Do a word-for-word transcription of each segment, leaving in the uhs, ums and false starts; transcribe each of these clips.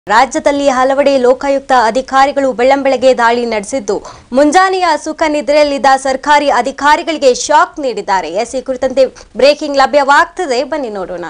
ರಾಜ್ಯದಲ್ಲಿ ಹಲವೆಡೆ ಲೋಕಾಯುಕ್ತ ಅಧಿಕಾರಿಗಳು ಬೆಳ್ಳಂಬೆಳಗ್ಗೆ ದಾಳಿ ನಡೆಸಿದ್ದು ಮುಂಜಾನೆಯ ಸುಖ ನಿದ್ರೆಯಲ್ಲಿದ್ದ ಸರ್ಕಾರಿ ಅಧಿಕಾರಿಗಳಿಗೆ ಶಾಕ್ ನೀಡಿದ್ದಾರೆ. ಎಸ್ ಈ ಕುರಿತಂತೆ ಬ್ರೇಕಿಂಗ್ ಲಭ್ಯವಾಗ್ತದೆ, ಬನ್ನಿ ನೋಡೋಣ.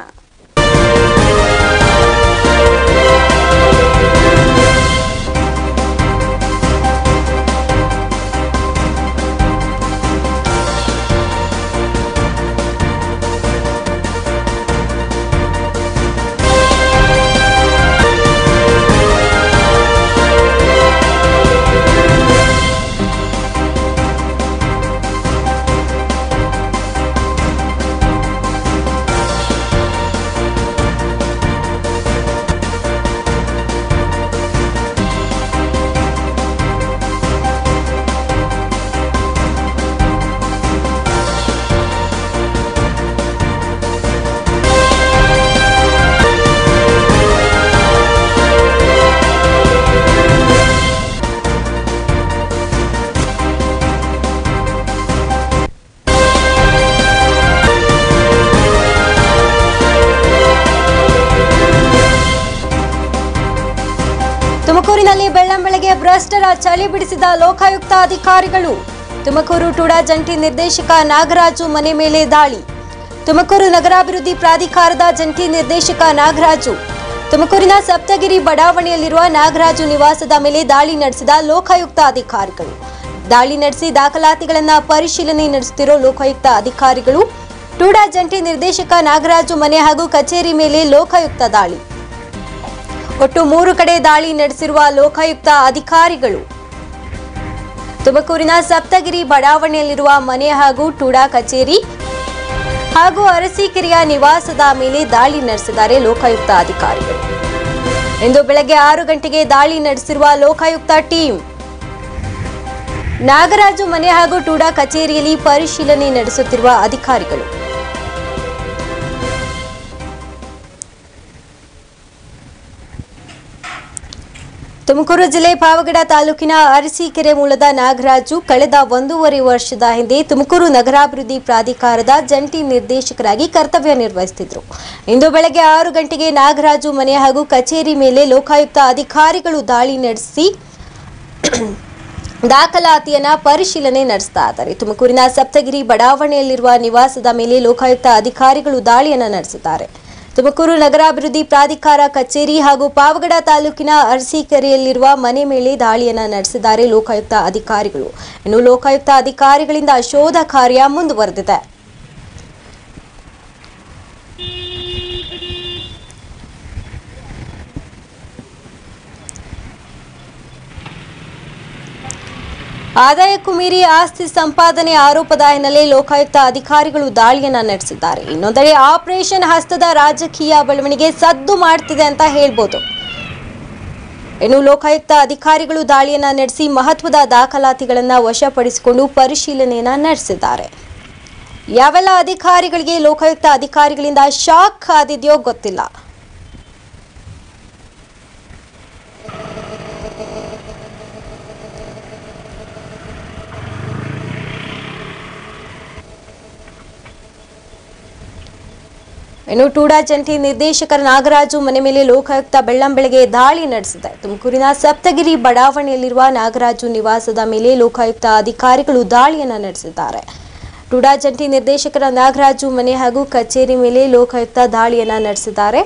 ತುಮಕೂರಿನಲ್ಲಿ ಬೆಳ್ಳಂಬೆಳಗ್ಗೆ ಭ್ರಷ್ಟರ ಚಳಿ ಬಿಡಿಸಿದ ಲೋಕಾಯುಕ್ತ ಅಧಿಕಾರಿಗಳು. ತುಮಕೂರು ಟುಡಾ ಜಂಟಿ ನಿರ್ದೇಶಕ ನಾಗರಾಜು ಮನೆ ಮೇಲೆ ದಾಳಿ. ತುಮಕೂರು ನಗರಾಭಿವೃದ್ಧಿ ಪ್ರಾಧಿಕಾರದ ಜಂಟಿ ನಿರ್ದೇಶಕ ನಾಗರಾಜು ತುಮಕೂರಿನ ಸಪ್ತಗಿರಿ ಬಡಾವಣೆಯಲ್ಲಿರುವ ನಾಗರಾಜು ನಿವಾಸದ ಮೇಲೆ ದಾಳಿ ನಡೆಸಿದ ಲೋಕಾಯುಕ್ತ ಅಧಿಕಾರಿಗಳು. ದಾಳಿ ನಡೆಸಿ ದಾಖಲಾತಿಗಳನ್ನು ಪರಿಶೀಲನೆ ನಡೆಸುತ್ತಿರುವ ಲೋಕಾಯುಕ್ತ ಅಧಿಕಾರಿಗಳು. ಟುಡಾ ಜಂಟಿ ನಿರ್ದೇಶಕ ನಾಗರಾಜು ಮನೆ ಹಾಗೂ ಕಚೇರಿ ಮೇಲೆ ಲೋಕಾಯುಕ್ತ ದಾಳಿ. ಒಟ್ಟು ಮೂರು ಕಡೆ ದಾಳಿ ನಡೆಸಿರುವ ಲೋಕಾಯುಕ್ತ ಅಧಿಕಾರಿಗಳು. ತುಮಕೂರಿನ ಸಪ್ತಗಿರಿ ಬಡಾವಣೆಯಲ್ಲಿರುವ ಮನೆ ಹಾಗೂ ಟುಡಾ ಕಚೇರಿ ಹಾಗೂ ಅರಸೀಕೆರೆಯ ನಿವಾಸದ ಮೇಲೆ ದಾಳಿ ನಡೆಸಿದ್ದಾರೆ ಲೋಕಾಯುಕ್ತ ಅಧಿಕಾರಿಗಳು. ಇಂದು ಬೆಳಗ್ಗೆ ಆರು ಗಂಟೆಗೆ ದಾಳಿ ನಡೆಸಿರುವ ಲೋಕಾಯುಕ್ತ ಟೀಮ್ ನಾಗರಾಜು ಮನೆ ಹಾಗೂ ಟುಡಾ ಕಚೇರಿಯಲ್ಲಿ ಪರಿಶೀಲನೆ ನಡೆಸುತ್ತಿರುವ ಅಧಿಕಾರಿಗಳು. ತುಮಕೂರು ಜಿಲ್ಲೆ ಪಾವಗಡ ತಾಲೂಕಿನ ಅರಸೀಕೆರೆ ಮೂಲದ ನಾಗರಾಜು ಕಳೆದ ಒಂದೂವರೆ ವರ್ಷದ ಹಿಂದೆ ತುಮಕೂರು ನಗರಾಭಿವೃದ್ಧಿ ಪ್ರಾಧಿಕಾರದ ಜಂಟಿ ನಿರ್ದೇಶಕರಾಗಿ ಕರ್ತವ್ಯ ನಿರ್ವಹಿಸುತ್ತಿದ್ದರು. ಇಂದು ಬೆಳಗ್ಗೆ ಆರು ಗಂಟೆಗೆ ನಾಗರಾಜು ಮನೆ ಹಾಗೂ ಕಚೇರಿ ಮೇಲೆ ಲೋಕಾಯುಕ್ತ ಅಧಿಕಾರಿಗಳು ದಾಳಿ ನಡೆಸಿ ದಾಖಲಾತಿಯನ್ನ ಪರಿಶೀಲನೆ ನಡೆಸ್ತಾ ಇದ್ದಾರೆ. ತುಮಕೂರಿನ ಸಪ್ತಗಿರಿ ಬಡಾವಣೆಯಲ್ಲಿರುವ ನಿವಾಸದ ಮೇಲೆ ಲೋಕಾಯುಕ್ತ ಅಧಿಕಾರಿಗಳು ದಾಳಿಯನ್ನ ನಡೆಸಿದ್ದಾರೆ. ತುಮಕೂರು ನಗರಾಭಿವೃದ್ಧಿ ಪ್ರಾಧಿಕಾರ ಕಚೇರಿ ಹಾಗೂ ಪಾವಗಡ ತಾಲೂಕಿನ ಅರಸೀಕೆರೆಯಲ್ಲಿರುವ ಮನೆ ಮೇಲೆ ದಾಳಿಯನ್ನ ನಡೆಸಿದ್ದಾರೆ ಲೋಕಾಯುಕ್ತ ಅಧಿಕಾರಿಗಳು. ಇನ್ನು ಲೋಕಾಯುಕ್ತ ಅಧಿಕಾರಿಗಳಿಂದ ಶೋಧ ಕಾರ್ಯ ಮುಂದುವರೆದಿದೆ. ಆದಾಯಕ್ಕೂ ಮೀರಿ ಆಸ್ತಿ ಸಂಪಾದನೆ ಆರೋಪದ ಹಿನ್ನೆಲೆ ಲೋಕಾಯುಕ್ತ ಅಧಿಕಾರಿಗಳು ದಾಳಿಯನ್ನ ನಡೆಸಿದ್ದಾರೆ. ಇನ್ನೊಂದೆಡೆ ಆಪರೇಷನ್ ಹಸ್ತದ ರಾಜಕೀಯ ಬೆಳವಣಿಗೆ ಸದ್ದು ಮಾಡ್ತಿದೆ ಅಂತ ಹೇಳ್ಬೋದು. ಇನ್ನು ಲೋಕಾಯುಕ್ತ ಅಧಿಕಾರಿಗಳು ದಾಳಿಯನ್ನ ನಡೆಸಿ ಮಹತ್ವದ ದಾಖಲಾತಿಗಳನ್ನ ವಶಪಡಿಸಿಕೊಂಡು ಪರಿಶೀಲನೆಯನ್ನ ನಡೆಸಿದ್ದಾರೆ. ಯಾವೆಲ್ಲ ಅಧಿಕಾರಿಗಳಿಗೆ ಲೋಕಾಯುಕ್ತ ಅಧಿಕಾರಿಗಳಿಂದ ಶಾಕ್ ಆದಿದೆಯೋ ಗೊತ್ತಿಲ್ಲ. ಇನ್ನು ಟುಡಾ ಜಂಟಿ ನಿರ್ದೇಶಕರ ನಾಗರಾಜು ಮನೆ ಮೇಲೆ ಲೋಕಾಯುಕ್ತ ಬೆಳ್ಳಂಬೆಳಗ್ಗೆ ದಾಳಿ ನಡೆಸಿದೆ. ತುಮಕೂರಿನ ಸಪ್ತಗಿರಿ ಬಡಾವಣೆಯಲ್ಲಿರುವ ನಾಗರಾಜು ನಿವಾಸದ ಮೇಲೆ ಲೋಕಾಯುಕ್ತ ಅಧಿಕಾರಿಗಳು ದಾಳಿಯನ್ನ ನಡೆಸಿದ್ದಾರೆ. ಟುಡಾ ಜಂಟಿ ನಿರ್ದೇಶಕರ ನಾಗರಾಜು ಮನೆ ಹಾಗೂ ಕಚೇರಿ ಮೇಲೆ ಲೋಕಾಯುಕ್ತ ದಾಳಿಯನ್ನ ನಡೆಸಿದ್ದಾರೆ.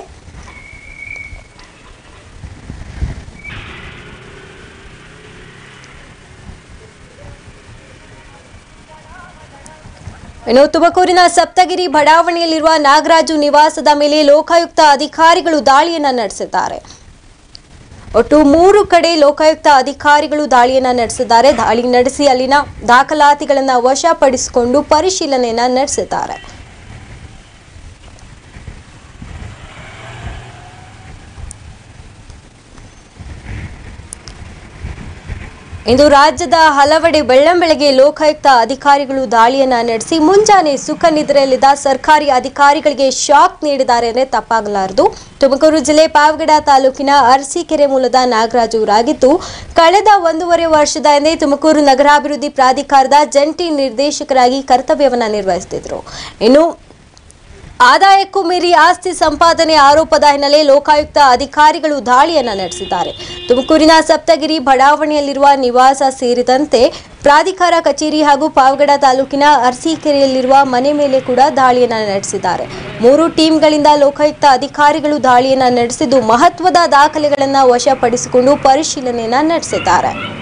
ಇನ್ನು ತುಮಕೂರಿನ ಸಪ್ತಗಿರಿ ಬಡಾವಣೆಯಲ್ಲಿರುವ ನಾಗರಾಜು ನಿವಾಸದ ಮೇಲೆ ಲೋಕಾಯುಕ್ತ ಅಧಿಕಾರಿಗಳು ದಾಳಿಯನ್ನ ನಡೆಸಿದ್ದಾರೆ. ಒಟ್ಟು ಮೂರು ಕಡೆ ಲೋಕಾಯುಕ್ತ ಅಧಿಕಾರಿಗಳು ದಾಳಿಯನ್ನ ನಡೆಸಿದ್ದಾರೆ. ದಾಳಿ ನಡೆಸಿ ಅಲ್ಲಿನ ದಾಖಲಾತಿಗಳನ್ನ ವಶಪಡಿಸಿಕೊಂಡು ಪರಿಶೀಲನೆಯನ್ನ ನಡೆಸಿದ್ದಾರೆ. ಇಂದು ರಾಜ್ಯದ ಹಲವೆಡೆ ಬೆಳ್ಳಂಬೆಳಗ್ಗೆ ಲೋಕಾಯುಕ್ತ ಅಧಿಕಾರಿಗಳು ದಾಳಿಯನ್ನ ನಡೆಸಿ ಮುಂಜಾನೆ ಸುಖ ನಿದ್ರೆಯಲ್ಲಿದ್ದ ಸರ್ಕಾರಿ ಅಧಿಕಾರಿಗಳಿಗೆ ಶಾಕ್ ನೀಡಿದ್ದಾರೆ ಅಂದರೆ ತಪ್ಪಾಗಲಾರದು. ತುಮಕೂರು ಜಿಲ್ಲೆ ಪಾವಗಡ ತಾಲೂಕಿನ ಅರಸೀಕೆರೆ ಮೂಲದ ನಾಗರಾಜು ಅವರಾಗಿದ್ದು ಕಳೆದ ಒಂದೂವರೆ ವರ್ಷದ ಹಿಂದೆ ತುಮಕೂರು ನಗರಾಭಿವೃದ್ಧಿ ಪ್ರಾಧಿಕಾರದ ಜಂಟಿ ನಿರ್ದೇಶಕರಾಗಿ ಕರ್ತವ್ಯವನ್ನ ನಿರ್ವಹಿಸುತ್ತಿದ್ದರು. ಇನ್ನು ಆದಾಯಕ್ಕೂ ಮೀರಿ ಆಸ್ತಿ ಸಂಪಾದನೆ ಆರೋಪದ ಹಿನ್ನೆಲೆ ಲೋಕಾಯುಕ್ತ ಅಧಿಕಾರಿಗಳು ದಾಳಿಯನ್ನ ನಡೆಸಿದ್ದಾರೆ. ತುಮಕೂರಿನ ಸಪ್ತಗಿರಿ ಬಡಾವಣೆಯಲ್ಲಿರುವ ನಿವಾಸ ಸೇರಿದಂತೆ ಪ್ರಾಧಿಕಾರ ಕಚೇರಿ ಹಾಗೂ ಪಾವಗಡ ತಾಲೂಕಿನ ಅರಸೀಕೆರೆಯಲ್ಲಿರುವ ಮನೆ ಮೇಲೆ ಕೂಡ ದಾಳಿಯನ್ನ ನಡೆಸಿದ್ದಾರೆ. ಮೂರು ಟೀಮ್ಗಳಿಂದ ಲೋಕಾಯುಕ್ತ ಅಧಿಕಾರಿಗಳು ದಾಳಿಯನ್ನ ನಡೆಸಿದ್ದು ಮಹತ್ವದ ದಾಖಲೆಗಳನ್ನು ವಶಪಡಿಸಿಕೊಂಡು ಪರಿಶೀಲನೆಯನ್ನ ನಡೆಸಿದ್ದಾರೆ.